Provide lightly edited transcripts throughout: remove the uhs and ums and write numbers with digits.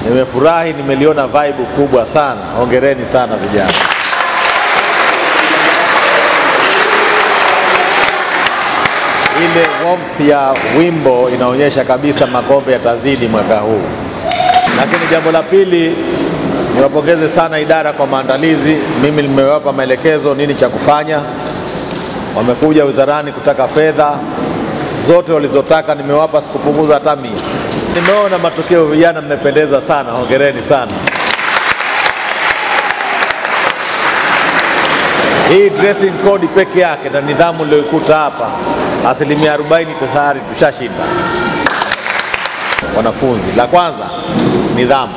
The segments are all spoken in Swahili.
Nimefurahi, nimeliona vibe kubwa sana. Hongereni sana vijana. Ile warmth ya wimbo inaonyesha kabisa makombe yatazidi mwaka huu. Lakini jambo la pili, niwapongeze sana idara kwa maandalizi. Mimi nimewapa maelekezo nini cha kufanya. Wamekuja wizarani kutaka fedha zote walizotaka, nimewapa, sikupunguza hata 100. Nimeona matokeo, vijana mmependeza sana. Hongereni sana. Hii dressing code peke yake na nidhamu niliyokuta hapa, 40% tayari tushashinda. Wanafunzi, la kwanza nidhamu.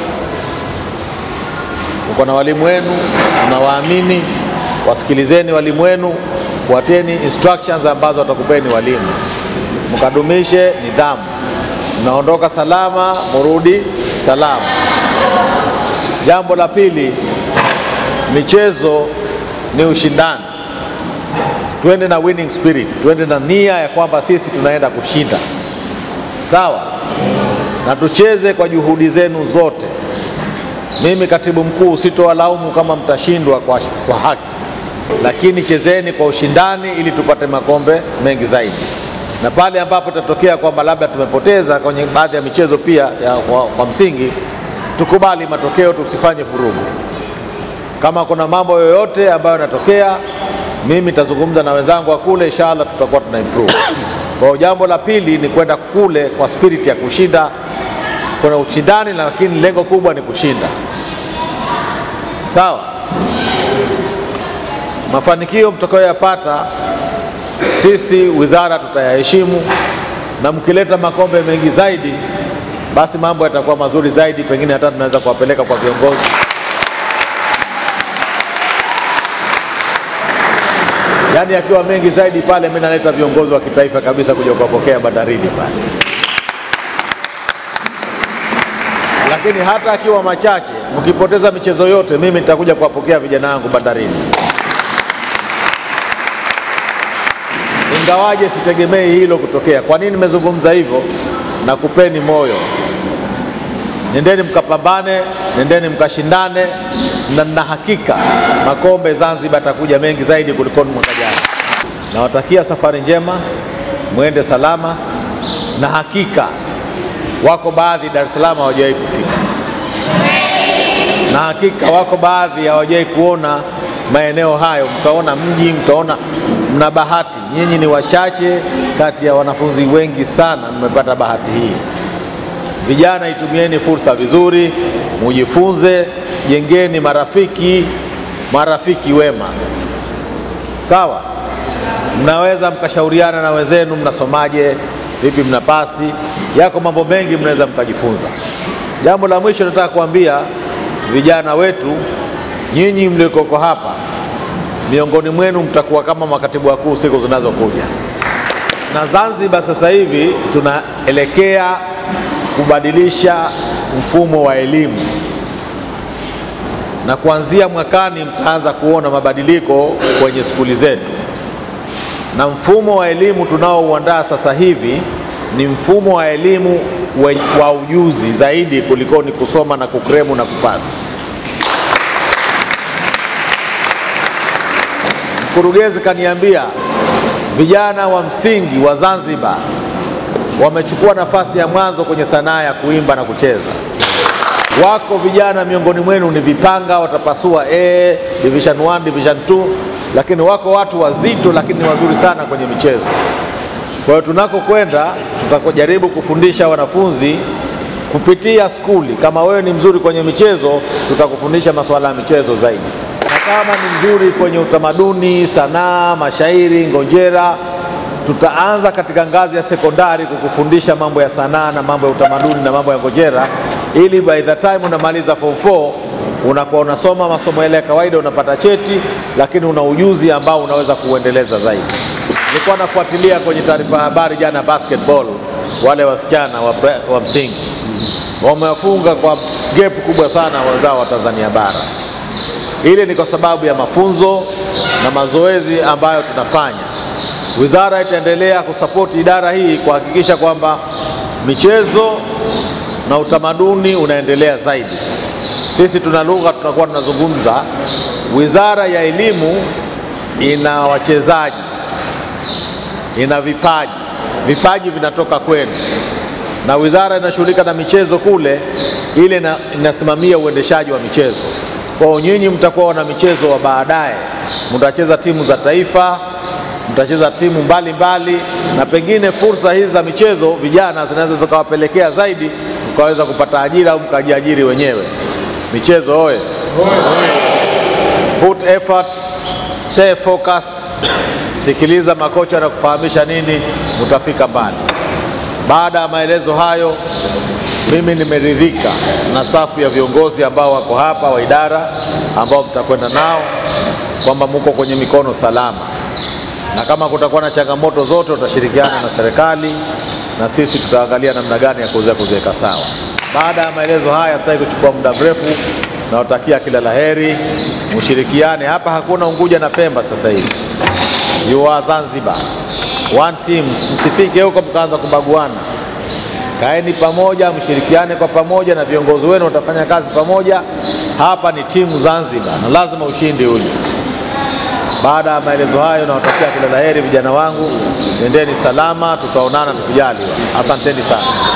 Mko na walimu wenu, tunawaamini, wasikilizeni walimu wenu, fuateni instructions ambazo watakupeni walimu. Mkadumishe nidhamu. Mnaondoka salama, murudi salama. Jambo la pili, michezo ni ushindani. Tuende na winning spirit, tuende na nia ya kwamba sisi tunaenda kushinda. Sawa? Na tucheze kwa juhudi zenu zote. Mimi katibu mkuu sitowalaumu kama mtashindwa kwa haki. Lakini chezeni kwa ushindani ili tupate makombe mengi zaidi. Na pale ambapo tatokea kwamba labda tumepoteza kwenye baadhi ya michezo pia kwa msingi, tukubali matokeo, tusifanye vurugu. Kama kuna mambo yoyote ambayo yanatokea, mimi nitazungumza na wenzangu wa kule, inshallah tutakuwa tuna improve. Kwa jambo la pili ni kwenda kule kwa spirit ya kushinda. Kuna ushindani lakini lengo kubwa ni kushinda. Sawa? Mafanikio mtakayoyapata sisi wizara tutayaheshimu, na mkileta makombe mengi zaidi basi mambo yatakuwa mazuri zaidi, pengine hata tunaweza kuwapeleka kwa viongozi. Yaani akiwa mengi zaidi pale, mimi naleta viongozi wa kitaifa kabisa kuja kuwapokea bandarini pale. Lakini hata akiwa machache, mkipoteza michezo yote, mimi nitakuja kuwapokea vijana wangu bandarini. Ingawaje sitegemei hilo kutokea. Kwa nini nimezungumza hivyo? Na kupeni moyo. Nendeni mkapambane, nendeni mkashindane, na hakika makombe Zanzibar yatakuja mengi zaidi kuliko mwaka jana. Nawatakia safari njema, muende salama, na hakika wako baadhi Dar es Salaam hawajawahi kufika. Na hakika wako baadhi hawajawahi kuona maeneo hayo. Mtaona mji, mtaona, mna bahati. Nyinyi ni wachache kati ya wanafunzi wengi sana mmepata bahati hii. Vijana, itumieni fursa vizuri, mujifunze, jengeni marafiki wema. Sawa? Mnaweza mkashauriana na wenzenu, mnasomaje, vipi mnapasi, yako mambo mengi mnaweza mkajifunza. Jambo la mwisho nataka kuambia vijana wetu, nyinyi mlioko hapa, miongoni mwenu mtakuwa kama makatibu wakuu siku zinazokuja. Na Zanzibar sasa hivi tunaelekea kubadilisha mfumo wa elimu. Na kuanzia mwakani mtaanza kuona mabadiliko kwenye skuli zetu. Na mfumo wa elimu tunaouandaa sasa hivi ni mfumo wa elimu wa ujuzi zaidi kuliko ni kusoma na kukremu na kupasi. Mkurugenzi kaniambia vijana wa msingi wa Zanzibar wamechukua nafasi ya mwanzo kwenye sanaa ya kuimba na kucheza. Wako vijana miongoni mwenu ni vipanga, watapasua division 1, division 2, lakini wako watu wazito lakini ni wazuri sana kwenye michezo. Kwa hiyo tunakokwenda tutakojaribu kufundisha wanafunzi kupitia skuli. Kama wewe ni mzuri kwenye michezo, tutakufundisha masuala ya michezo zaidi. Na kama ni mzuri kwenye utamaduni, sanaa, mashairi, ngonjera, tutaanza katika ngazi ya sekondari kukufundisha mambo ya sanaa na mambo ya utamaduni na mambo ya ngonjera, ili by the time unamaliza form 4 unakuwa unasoma masomo yale ya kawaida, unapata cheti, lakini una ujuzi ambao unaweza kuendeleza zaidi. Nilikuwa nafuatilia kwenye taarifa habari jana basketball, wale wasichana wa msingi wamewafunga kwa gap kubwa sana wazao wa Tanzania bara. Ile ni kwa sababu ya mafunzo na mazoezi ambayo tunafanya. Wizara itaendelea kusapoti idara hii kuhakikisha kwamba michezo na utamaduni unaendelea zaidi. Sisi tuna lugha tunakuwa tunazungumza, Wizara ya Elimu ina wachezaji, ina vipaji. Vipaji vinatoka kwenu. Na wizara inashughulika na michezo kule, ile inasimamia uendeshaji wa michezo. Kwa nyinyi mtakuwa wana michezo wa baadaye. Mtacheza timu za taifa, mtacheza timu mbalimbali, na pengine fursa hizi za michezo vijana zinaweza zikawapelekea zaidi mkaweza kupata ajira au mkajiajiri wenyewe. Michezo oye. Put effort, stay focused. Sikiliza makocha na kufahamisha nini, mtafika mbali. Baada ya maelezo hayo, mimi nimeridhika na safu ya viongozi ambao wako hapa wa idara ambao mtakwenda nao, kwamba mko kwenye mikono salama. Na kama kutakuwa na changamoto zote, tutashirikiana na serikali na sisi tutaangalia namna gani ya kuziweka sawa. Baada ya maelezo haya, sitaki kuchukua muda mrefu, na watakia kila laheri, mshirikiane. Hapa hakuna Unguja na Pemba sasa hivi. You are Zanzibar. One team. Msifike huko mkaanza kubaguana. Kaeni pamoja, mshirikiane kwa pamoja, na viongozi wenu watafanya kazi pamoja. Hapa ni timu Zanzibar na lazima ushindi uje. Baada ya maelezo hayo, na watakia kila laheri vijana wangu. Nendeni salama, tutaonana tukijaliwa. Asanteni sana.